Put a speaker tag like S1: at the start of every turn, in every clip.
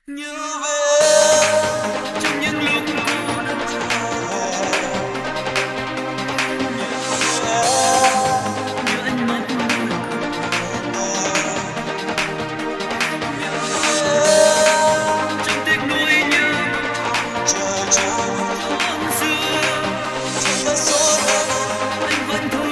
S1: nhớ về trong những lúc cô đơn nhớ ánh mắt trong tiếc nuối nhớ chờ tháng xưa anh vẫn thương.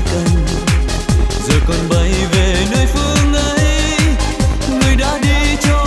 S2: còn bay về nơi phương ấy, người đã đi cho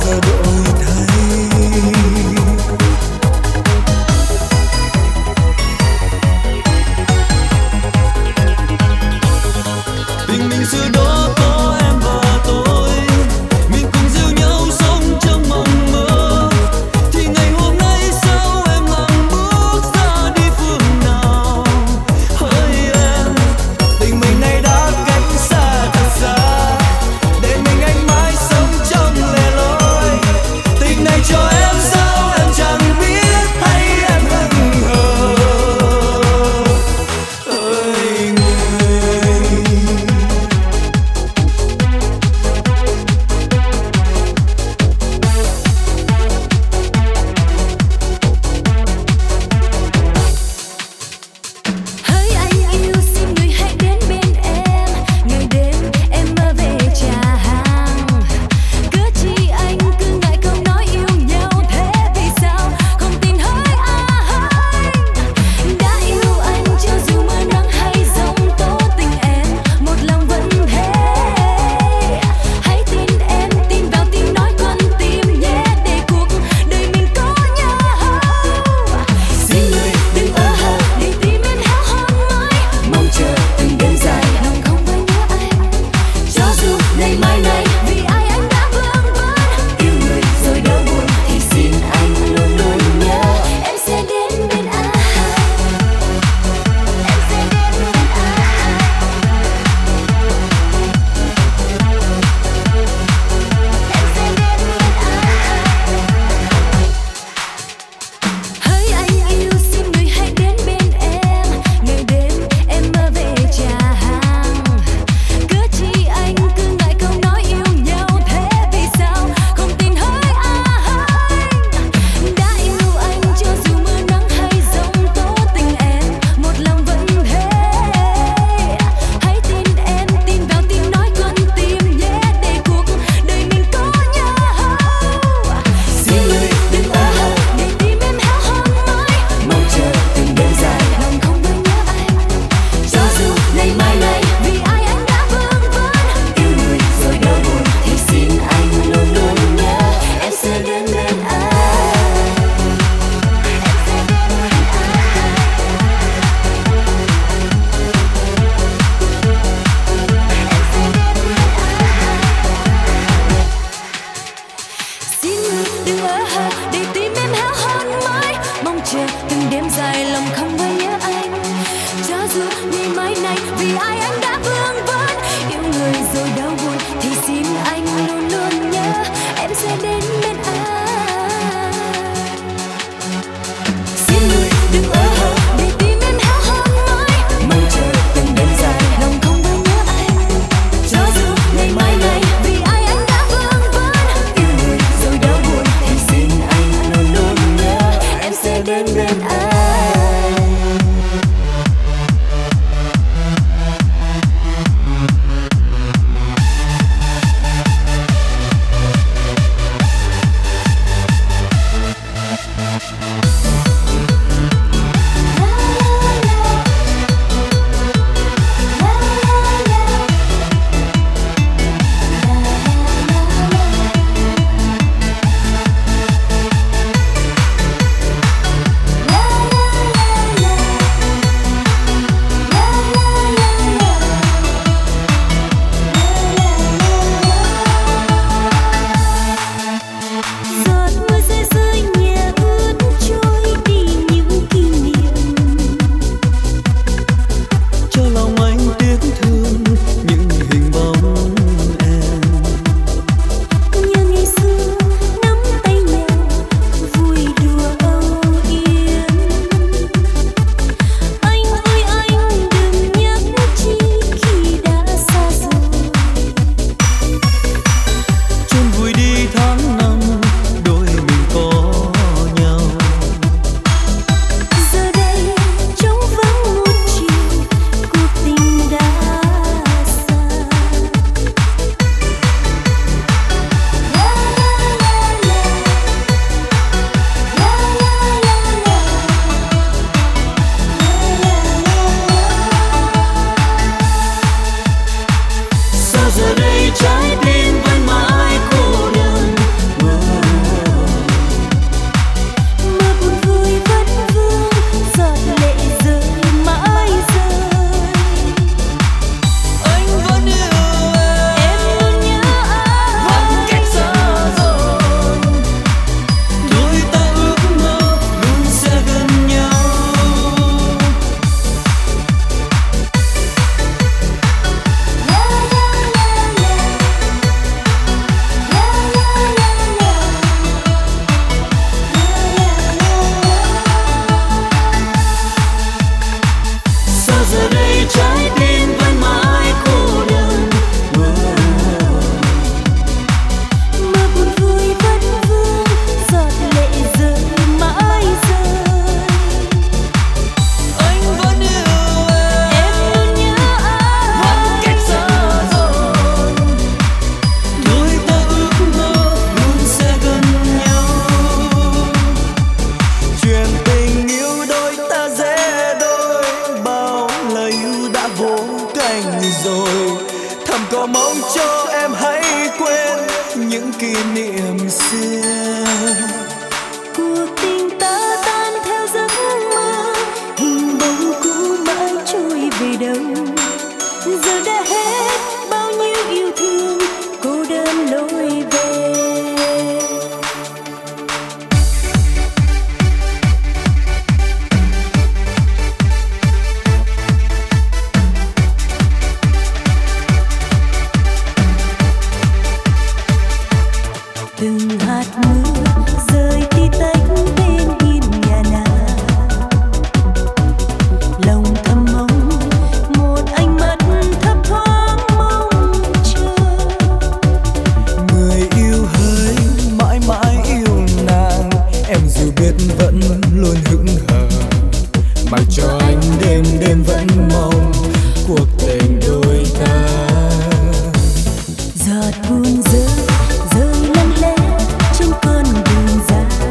S1: và đổi thay. Tình mình xưa đó có em và tôi, mình cùng dìu nhau sống trong mộng mơ. Thì ngày hôm nay sao em lặng bước ra đi phương nào? Hỡi em, tình mình nay đã cách xa thật xa, để mình anh mãi sống trong lẻ loi. xưa.
S2: Cuộc tình ta tan theo giấc mơ, hình bóng cũ mãi trôi về đâu. Giờ đã hết bao nhiêu yêu thương, cô đơn lối về. Từng hạt mưa rơi tí tách bên hiên nhà nàng, lòng thầm mong một ánh mắt thấp thoáng mong chờ.
S1: Người yêu hỡi mãi mãi yêu nàng, em dù biết vẫn luôn hững hờ, mặc cho anh đêm đêm vẫn mong cuộc tình đôi ta.
S2: Giọt buồn rơi rơi lăn lẽ trên con đường dài,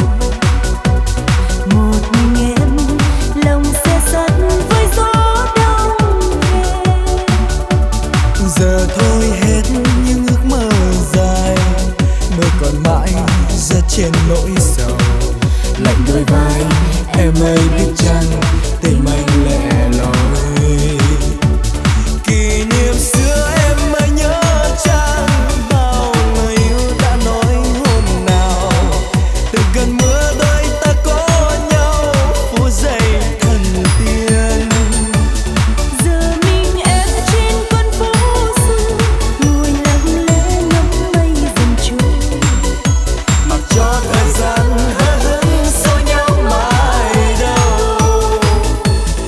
S2: một mình em lòng xe sắt với gió đông về.
S1: Giờ thôi hết những ước mơ dài, mơ còn mãi rất trên nỗi sầu. Lạnh đôi vai em ơi biết chăng, tim anh lẻ loi. Kỷ niệm xưa em ơi nhớ chăng, bao người yêu đã nói hôm nào từng cơn mưa đôi ta có nhau phút giây thần tiên.
S2: Giờ mình em trên con phố xưa, ngồi lặng lẽ ngắm mây dần trôi,
S1: Mặc cho thời gian hờ hững dối nhau mãi đâu.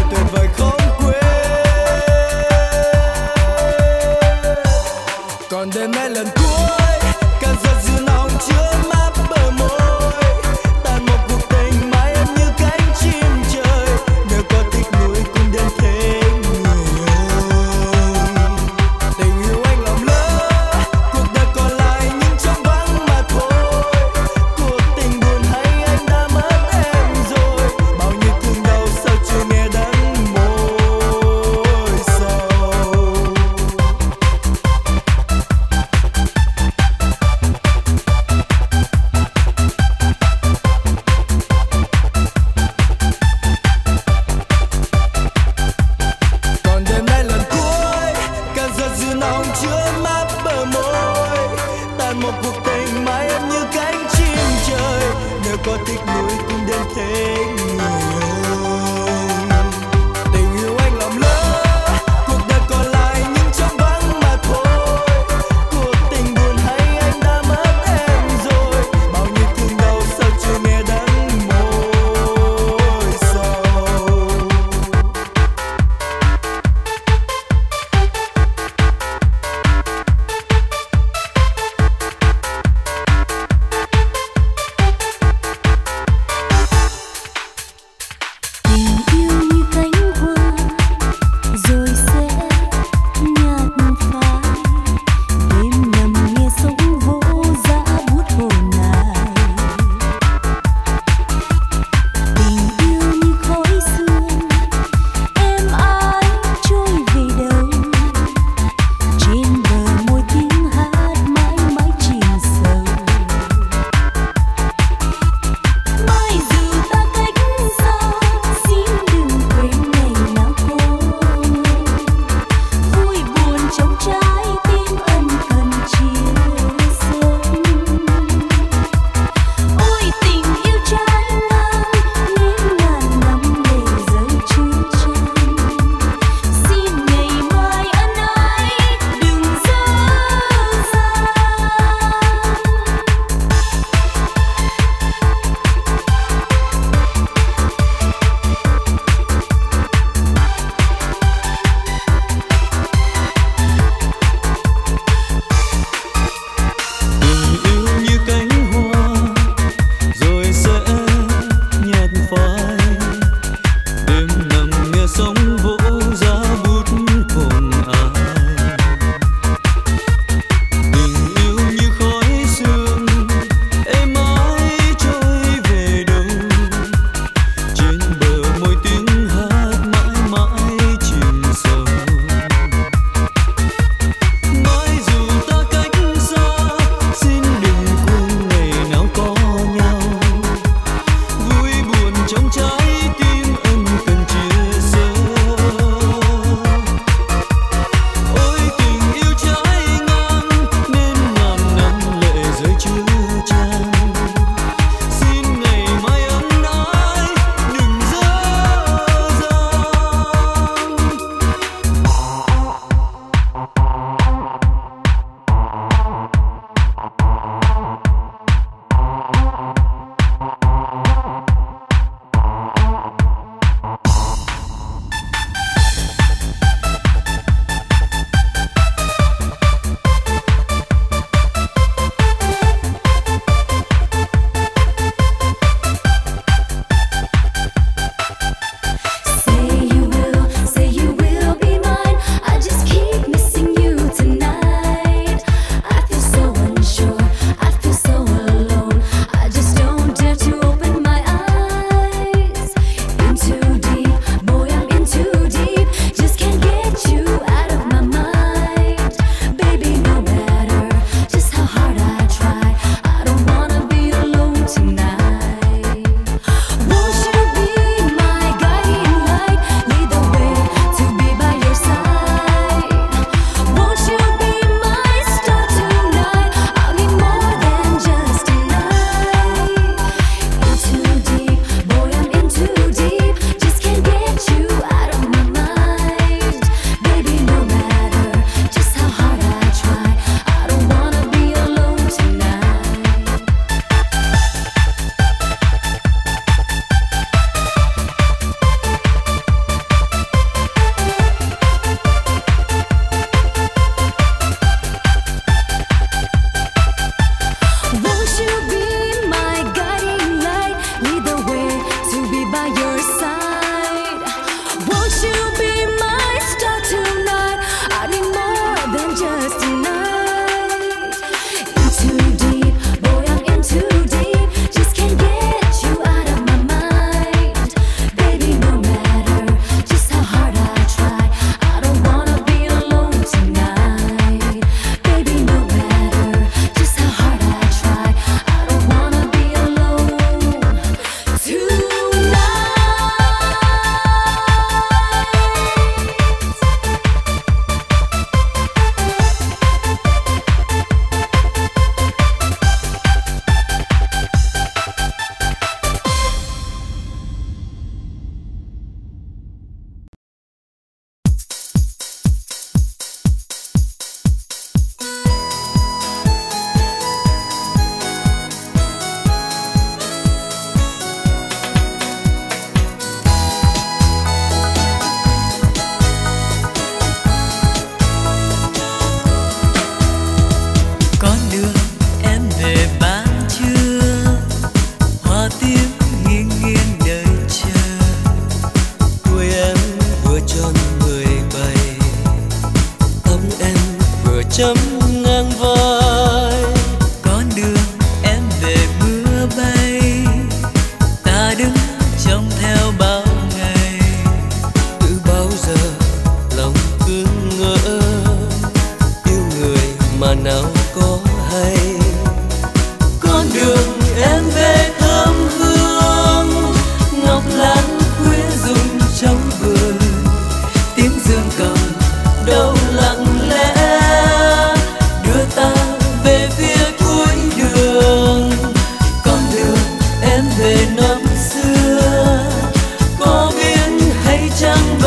S1: tuyệt vời không quên. Còn đêm nay lần cuối cơn giận dữ nóng chứa mát bờ môi, tàn một cuộc tình mãi em như cánh chim trời. Nếu có tiếc nuối cũng đến thế người ơi. Tình yêu anh lòng lỡ, cuộc đời còn lại những trống vắng mà thôi. Cuộc tình buồn hay anh đã mất em rồi, bao nhiêu thương đau sao chưa nghe đắng môi.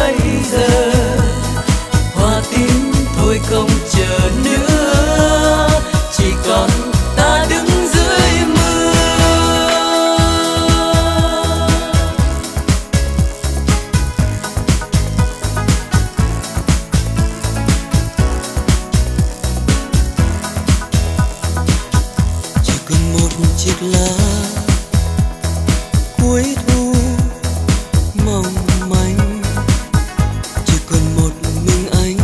S1: bây giờ. Hoa tím thôi không chờ nữa, chỉ còn ta đứng dưới mưa. Chỉ còn một chiếc lá cuối thu mong manh, chỉ còn một mình anh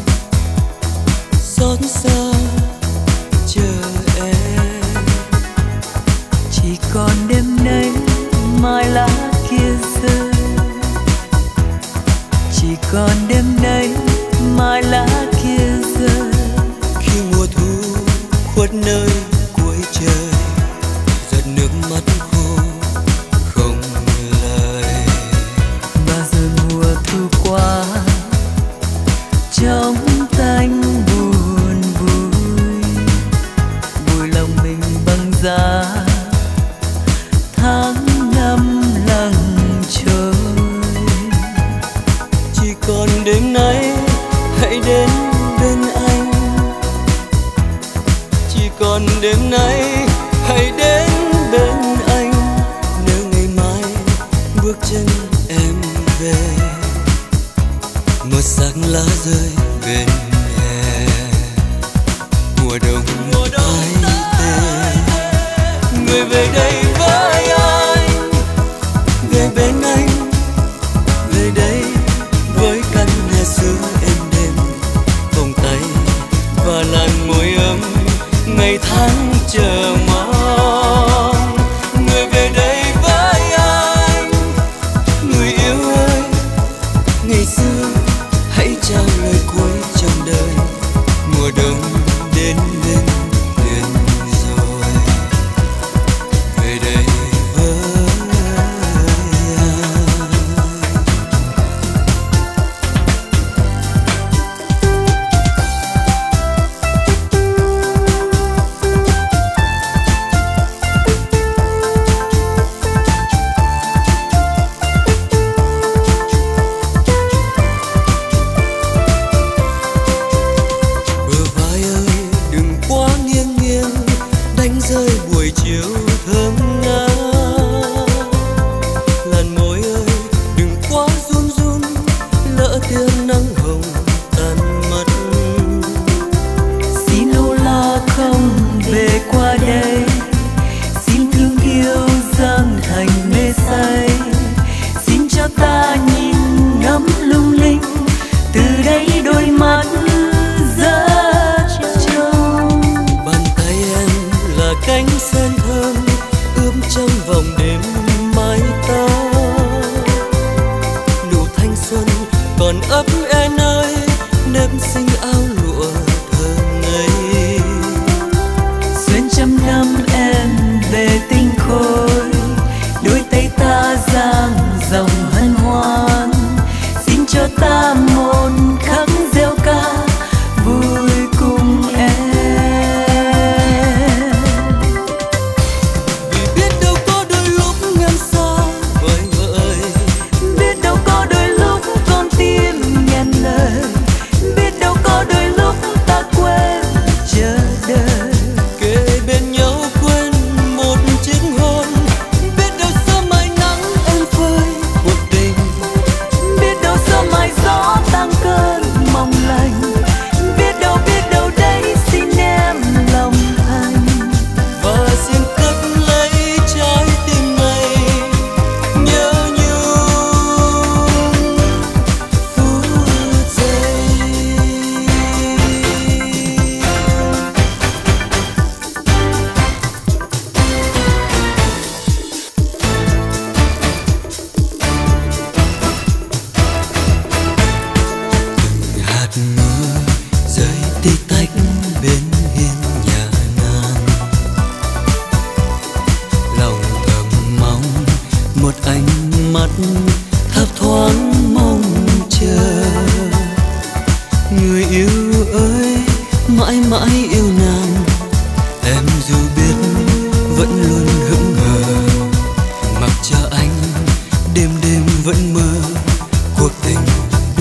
S1: xót xa chờ em.
S2: Chỉ còn đêm nay mai lá kia rơi, chỉ còn đêm nay mai lá kia rơi.
S1: Khi mùa thu khuất nơi cuối trời, giọt nước mắt khô không lời.
S2: Bao giờ mùa thu qua trong tanh buồn vui, vùi lòng mình băng giá tháng năm lặng trôi.
S1: Chỉ còn đêm nay hãy đến bên anh, chỉ còn đêm nay hãy đến bên anh. Nếu ngày mai bước chân em về, một sắc lá rơi bên hè. Mùa đông tái tê, người về đây với anh, về bên anh, về đây với căn nhà xưa êm đềm, vòng tay và làn môi ấm ngày tháng chờ mong. Người về đây với anh, người yêu ơi, ngày xưa hãy trao lời cuối trong đời. Mùa đông đến bên thuyền rồi, về đây với anh. Bờ vai ơi đừng quá nghiêng nghiêng, đánh rơi buổi chiều thơm ngát. Làn môi ơi đừng quá run run, lỡ tia nắng hồng tan mất.
S2: Xin lô la không về qua đây, xin thương yêu giang thành mê say. Xin cho ta nhìn ngắm lung linh, từ đây đôi mắt rất trong.
S1: Bàn tay em là cánh sen thơm ươm trong vòng đêm mái tóc. Nụ thanh xuân còn ấp em ơi, nếp xinh áo lụa thơm ngây.
S2: Xuyên trăm năm em về tinh khôi, đôi tay ta giang dòng hân hoan. Xin cho ta một khắc reo ca vui cùng em.
S1: Vì biết đâu có đôi lúc em xa vời vợi,
S2: Biết đâu có đôi lúc con tim nghẹn lời, biết đâu có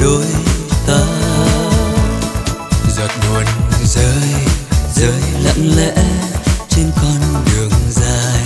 S1: đôi ta. Giọt buồn rơi rơi lặng lẽ trên con đường dài,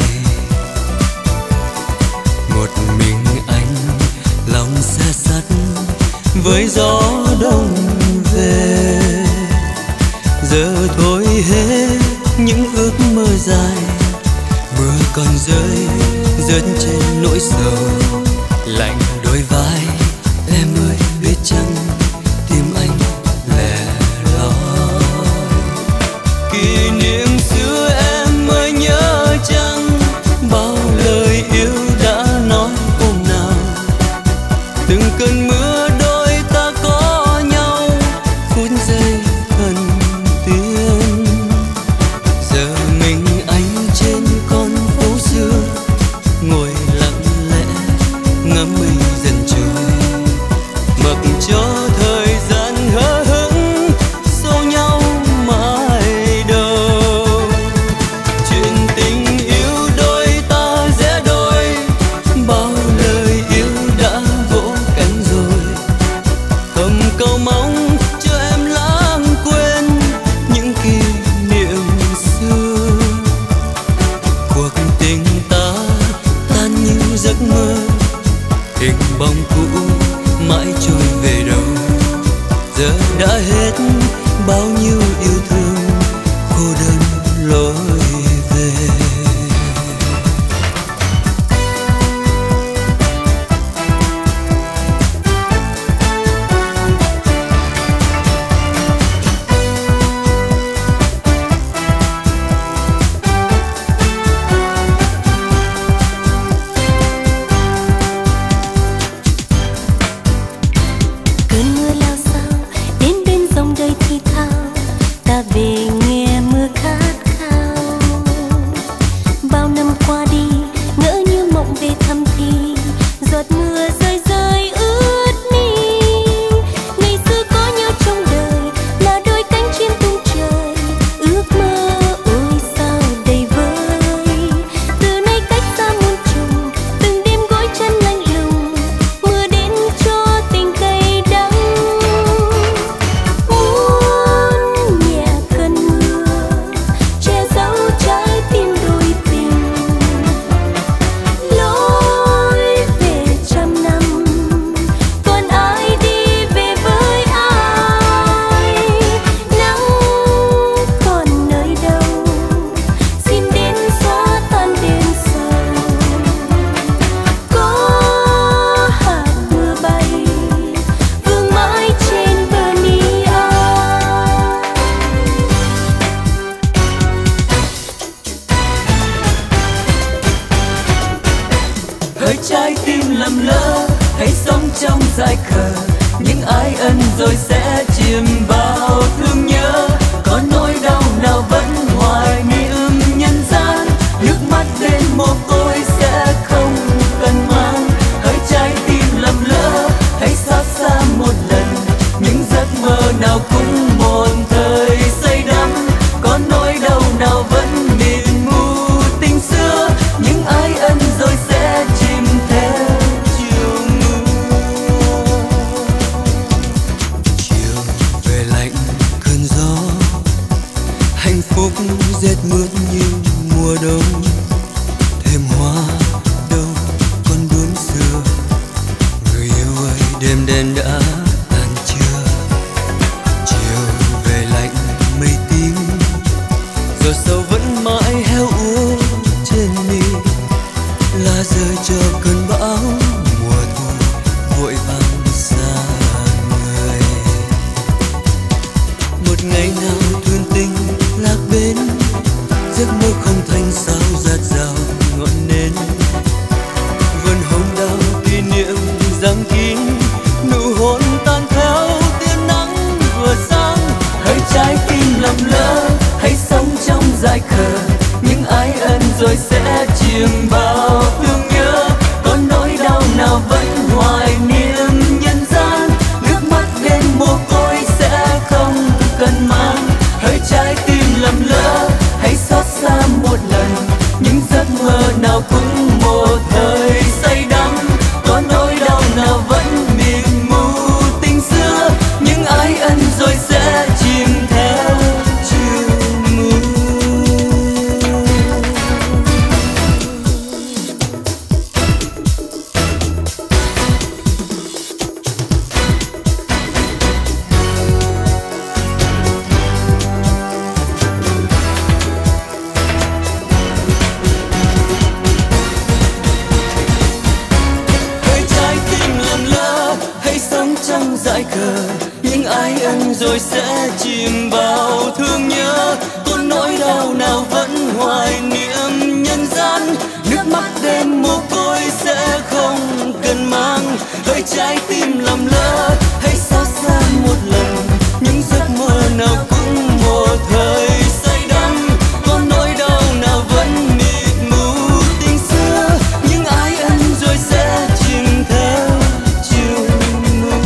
S1: một mình anh lòng xa sắt với gió đông về. Giờ thôi hết những ước mơ dài, mưa còn rơi rớt trên nỗi sầu. Lạnh đôi vai em ơi biết chăng tim anh lẻ loi. Kỷ niệm xưa em ơi nhớ chăng, bao lời yêu đã nói hôm nào. Từng cơn mưa đôi ta có nhau, phút giây thần tiên. Giờ mình anh trên con phố xưa, ngồi lặng lẽ ngắm mình dần trôi, mặc cho thời gian hờ hững xô nhau mãi đâu. Chuyện tình yêu đôi ta rẽ đôi, bao lời yêu đã vỗ cánh rồi. Thầm cầu mong cho em lãng quên những kỷ niệm xưa. Cuộc tình ta tan như giấc mơ, hình bóng cũ mãi trôi về đâu. Giờ đã hết bao nhiêu yêu thương, cô đơn lối về.
S2: Cơn mưa lao sao đến bên dòng đời thì thào, ta về nghe mưa khát khao. Bao năm qua đi ngỡ như mộng về thăm thì, giọt mưa rơi rơi ướt mi. Ngày xưa có nhau trong đời là đôi cánh chim tung trời, ước mơ ôi sao đầy vơi. Từ nay cách xa muôn trùng, từng đêm gối chân lạnh lùng, mưa đến cho tình cay đắng. Muốn nhẹ cơn mưa che giấu trái tim đôi tình, lối về trăm năm còn ai đi về với ai. Nắng còn nơi đâu xin đến xóa tan đêm sầu. Có hạt mưa bay vương mãi trên bờ mi ai.
S1: Hỡi trái tim lầm lỡ, hãy sống trong dại khờ. Những ai ân rồi sẽ chìm vào thương nhớ. Có nỗi đau nào vẫn hoài niệm nhân gian, nước mắt đến mồ côi sẽ không cần mang. Hỡi trái tim lầm lỡ, hãy xót xa một lần. Những giấc mơ nào cũng một thời say đắm. Có nỗi đau nào vẫn mịt mù tình xưa. Những ai ân rồi sẽ chìm theo chiều mưa. Chiều về lạnh trăng dại khờ, những ai ân rồi sẽ chìm vào thương nhớ. Có nỗi đau nào vẫn hoài niệm nhân gian, nước mắt đêm mồ côi sẽ không cần mang. Hỡi trái tim lầm lỡ, hãy xót xa một lần, những giấc mơ nào cũng một thời say đắm. Có nỗi đau nào vẫn mịt mù tình xưa, những ai ân rồi sẽ chìm theo chiều mưa.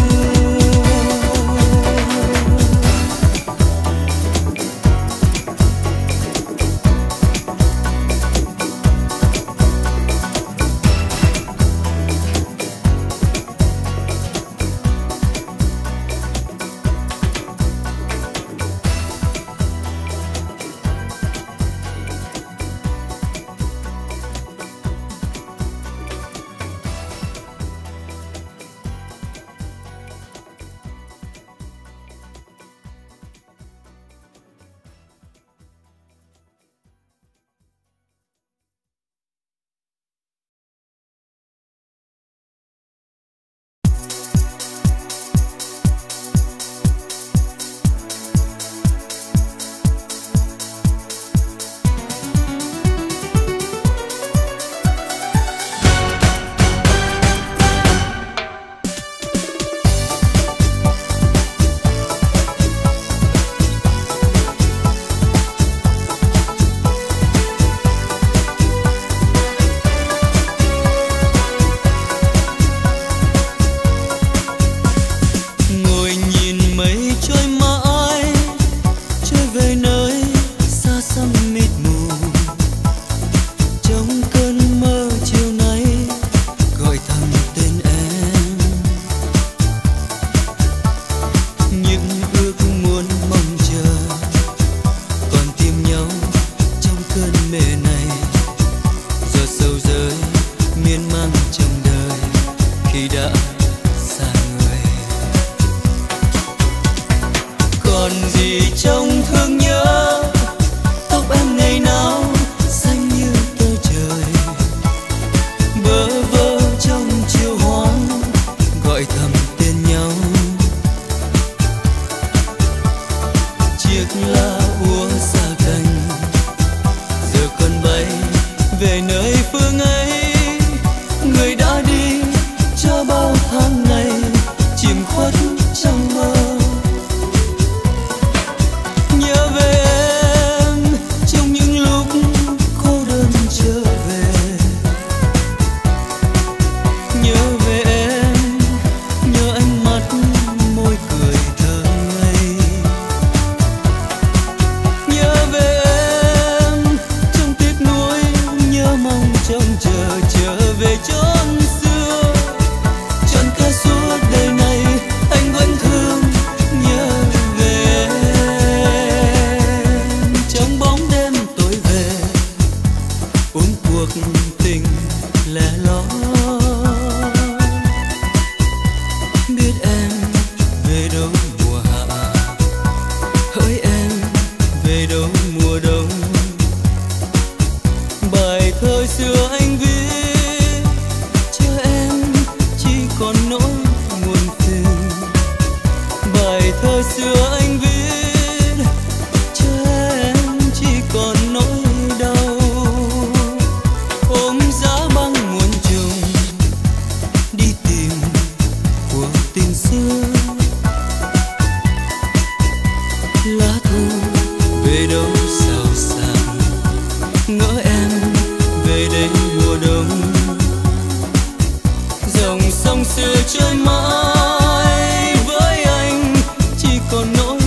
S1: Dòng sông xưa trôi mãi với anh, chỉ còn nỗi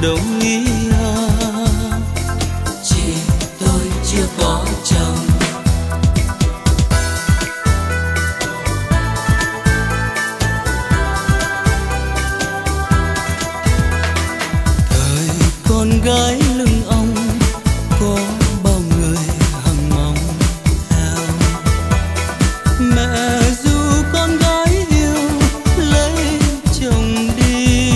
S1: đồng ý à. Chị tôi chưa có chồng. Thời con gái lưng ong có bao người hằng mong theo. Mẹ ru con gái yêu lấy chồng đi.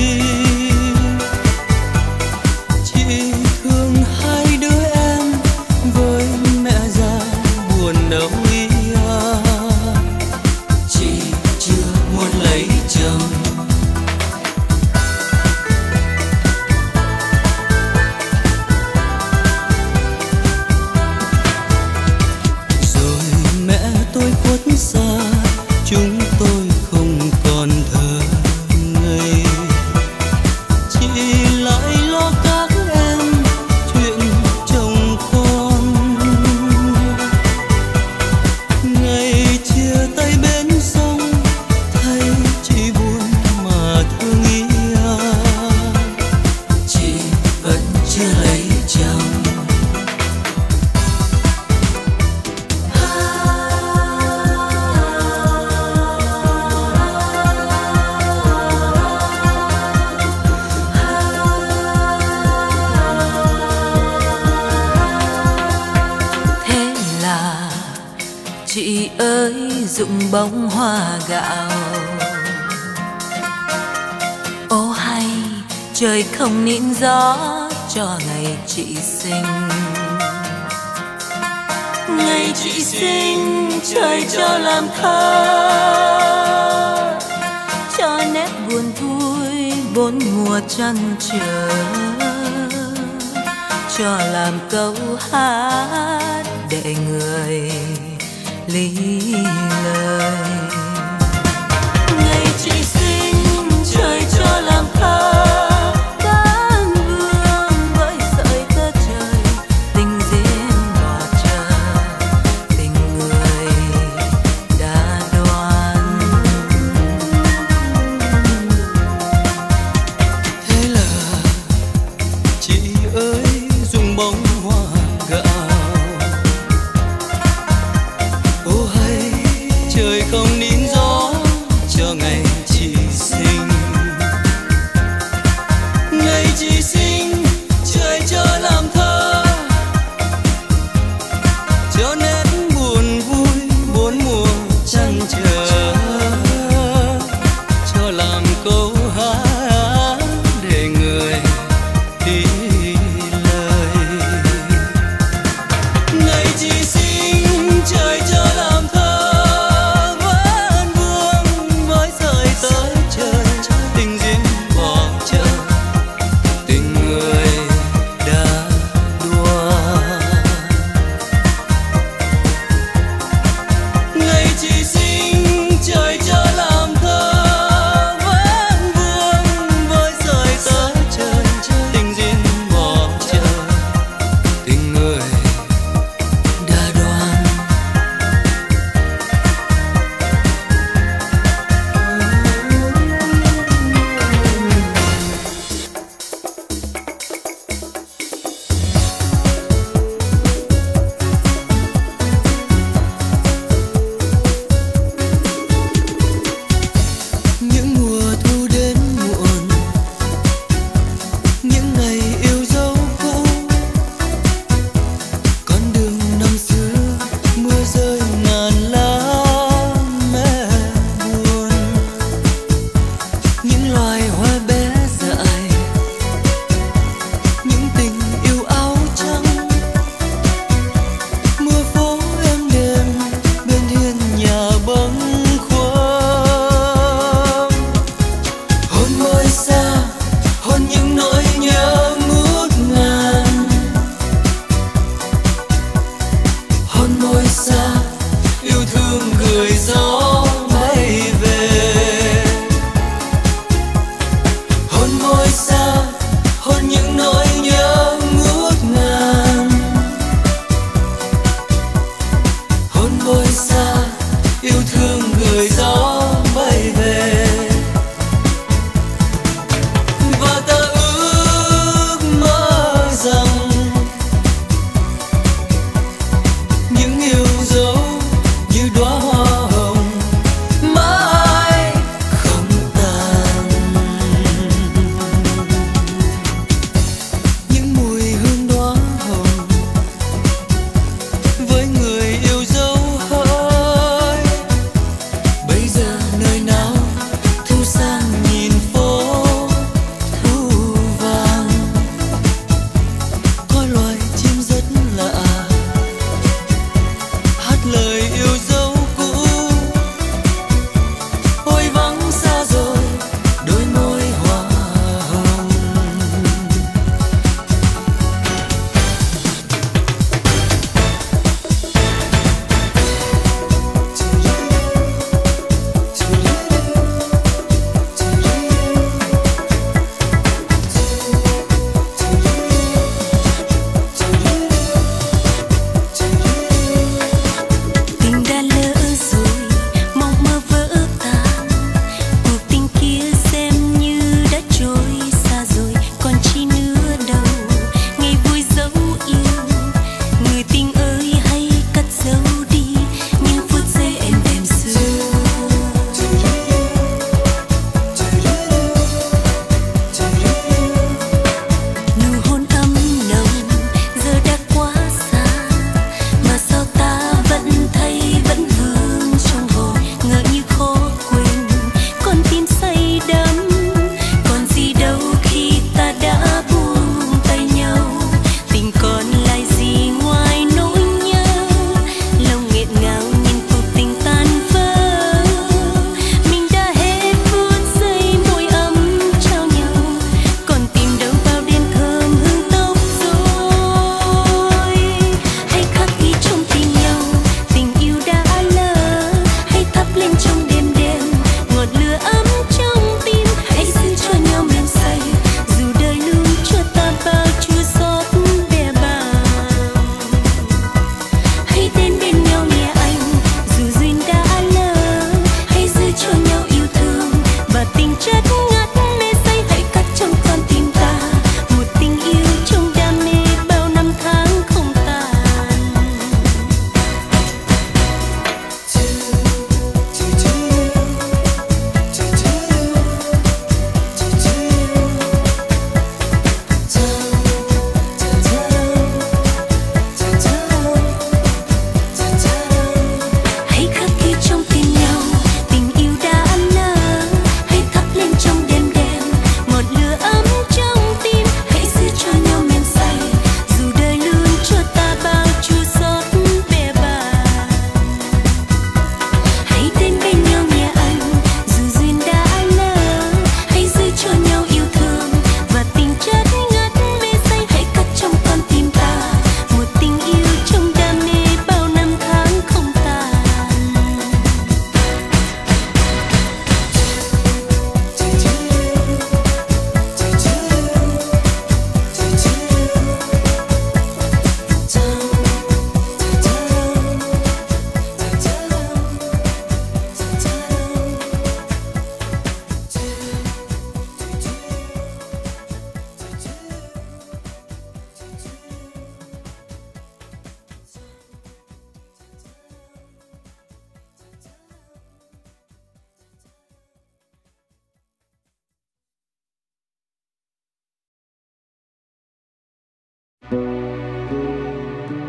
S1: Chị thương hai đứa em với mẹ già buồn đâu ý à. Chị chưa muốn lấy chồng. Tôi khuất xa, chúng tôi không còn thơ ngây. Chị lại lo các em chuyện chồng con. Ngày chia tay bên sông thấy chị buồn mà thương ý à. Chị vẫn chưa lấy chồng. Chị ơi rụng bông hoa gạo. Ô hay trời không nín gió cho ngày chị sinh. Ngày chị sinh trời cho làm thơ, cho nét buồn vui bốn mùa trăn trở, cho làm câu hát để người lý lời. Ngày chị sinh trời cho làm thơ, cán vương với sợi tơ trời, tình duyên bỏ chờ, tình người đã đoán. Thế là chị ơi dùng bông hoa gạo. Trời không nín gió cho ngày chị sinh. Ngày chị sinh trời cho làm thơ, cho nét buồn vui bốn mùa trăn trở, cho làm câu hát để người đi lời. Ngày chị sinh trời cho làm thơ,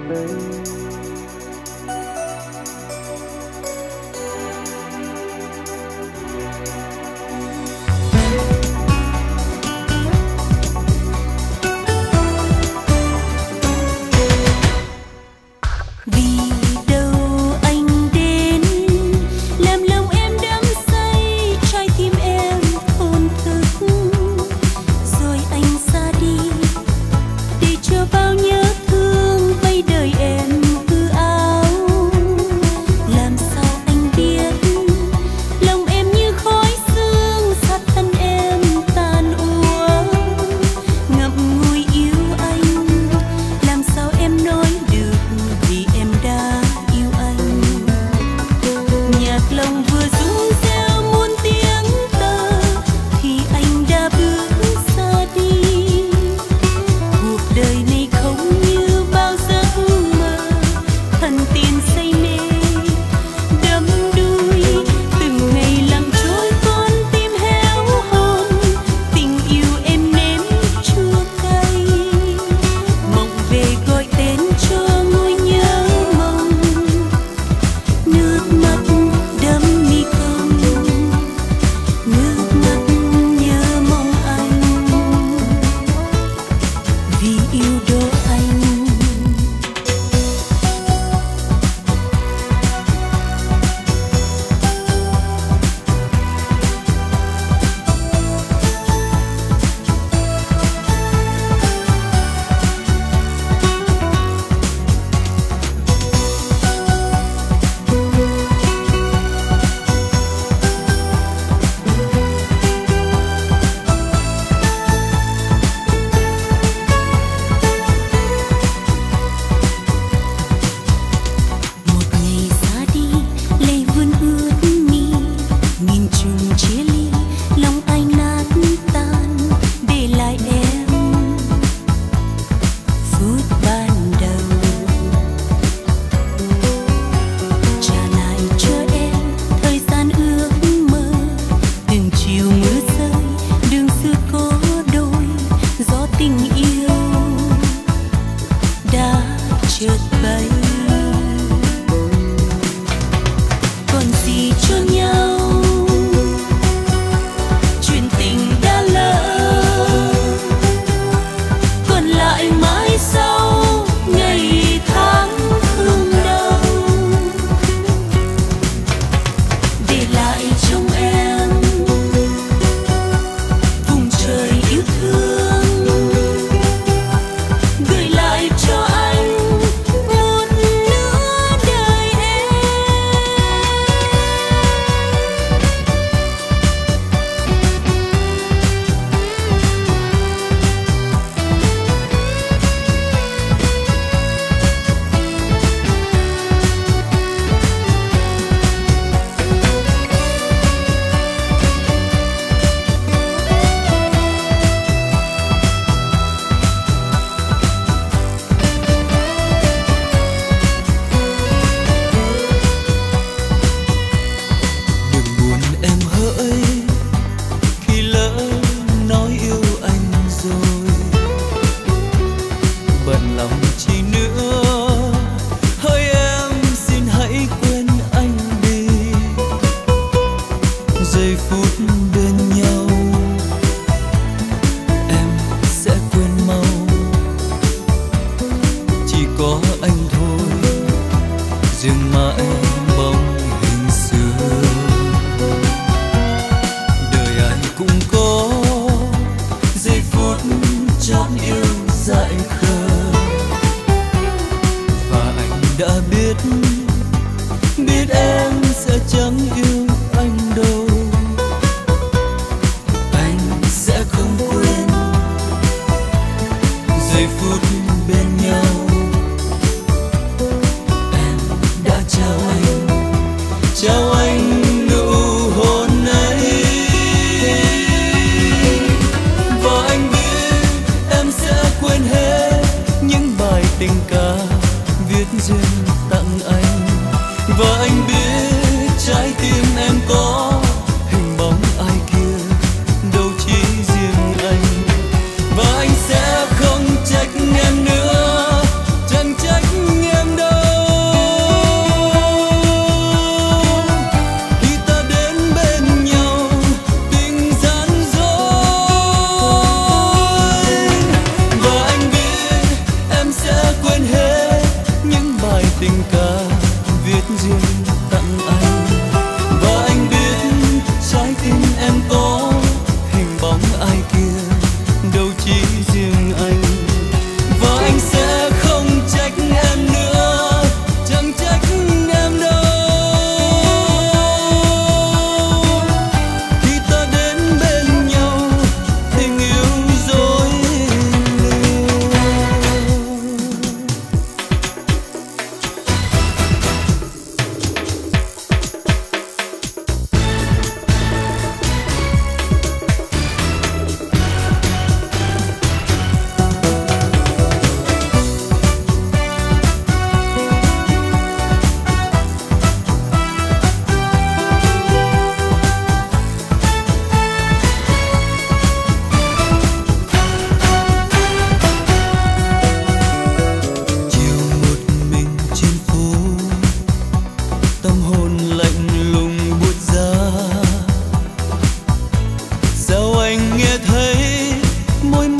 S1: Và anh sẽ không trách em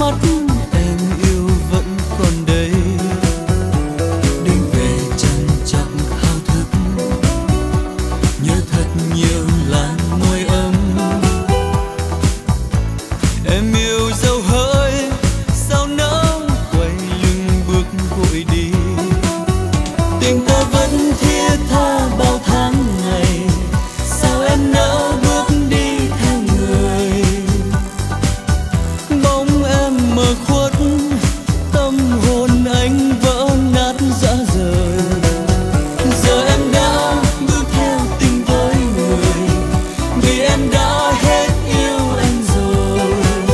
S1: mắt em yêu vẫn còn đây, đêm về trằn trọc hao thức, nhớ thật nhiều làn môi ấm. Em yêu dấu hỡi sao nỡ quay lưng bước vội đi, tình ta vẫn thiết tha bao tháng ngày, sao em nỡ bước đi theo người. Bóng em mờ khuất, tâm hồn anh vỡ nát rã rời. Giờ em đã bước theo tình với người, vì em đã hết yêu anh rồi.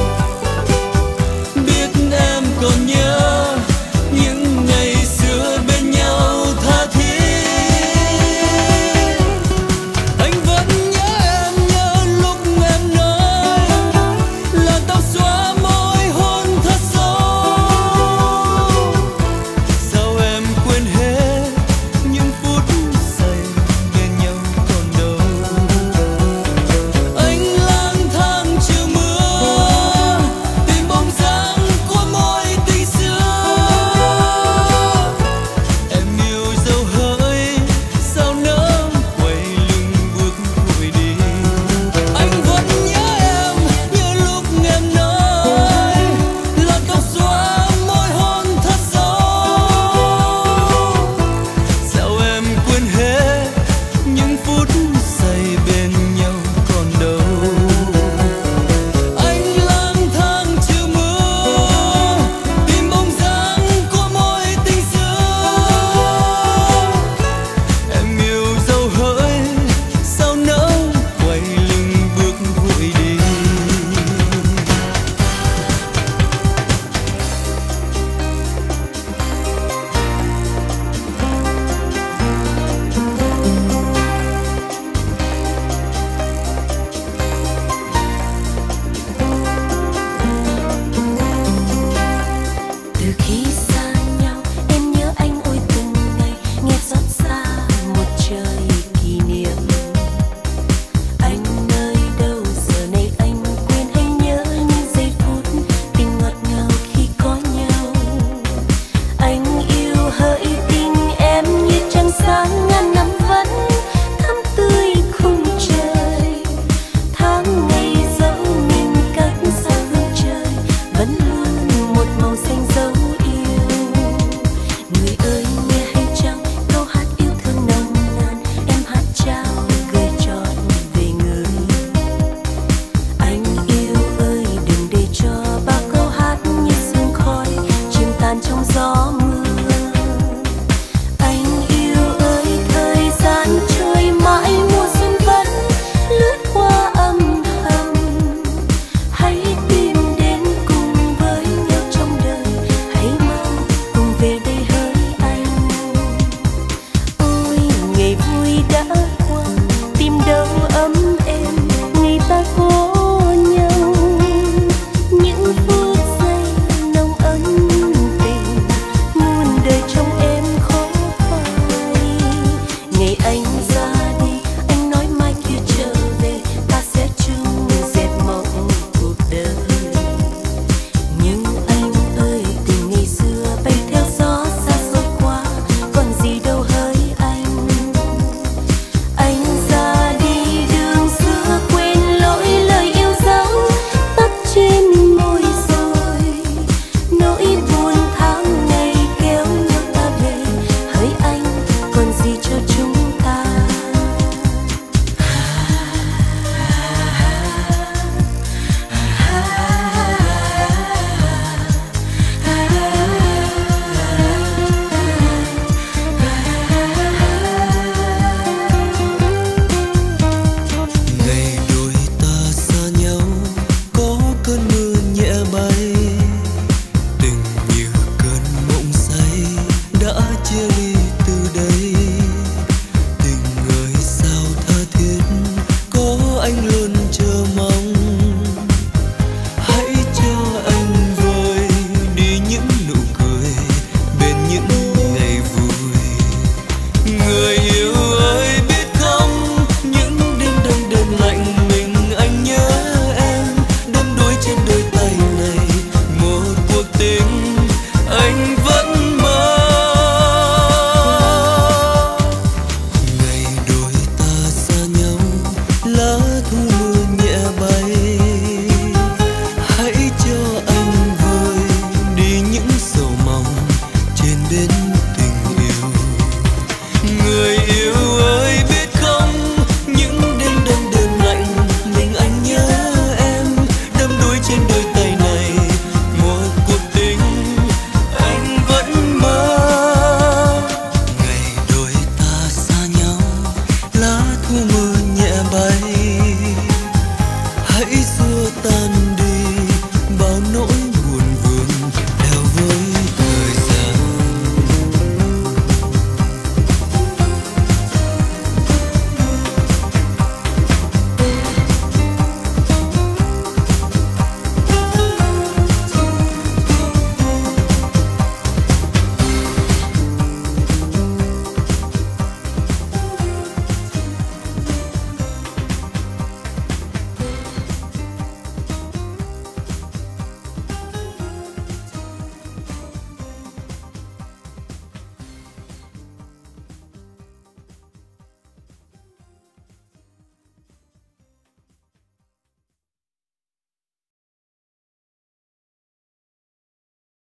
S1: Biết em còn nhớ những ngày xưa bên nhau tha thiết. Anh vẫn nhớ em, nhớ lúc em nói là tóc xóa môi hôn thật sâu. Sao em quên hết những phút giây bên nhau còn đâu. Anh lang thang chiều mưa, tìm bóng dáng của mối tình xưa. Em yêu dấu hỡi sao nỡ quay lưng bước vội đi. Anh vẫn nhớ em, nhớ lúc em nói là tóc xóa môi hôn thật sâu. Sao em quên hết những phút giây bên nhau còn đâu. Anh lang thang chiều mưa, tìm bóng dáng của mối tình xưa. Em yêu dấu hỡi sao nỡ quay lưng bước vội đi.
S2: Từ khi xa nhau em nhớ anh ôi từng ngày, nghe xót xa một trời kỷ niệm. Anh nơi đâu giờ này anh quên hay nhớ những giây phút tình ngọt ngào khi có nhau. Anh yêu hỡi tình em như trăng sáng ngàn năm vẫn thắm tươi khung trời. Tháng ngày dẫu mình cách xa phương trời vẫn luôn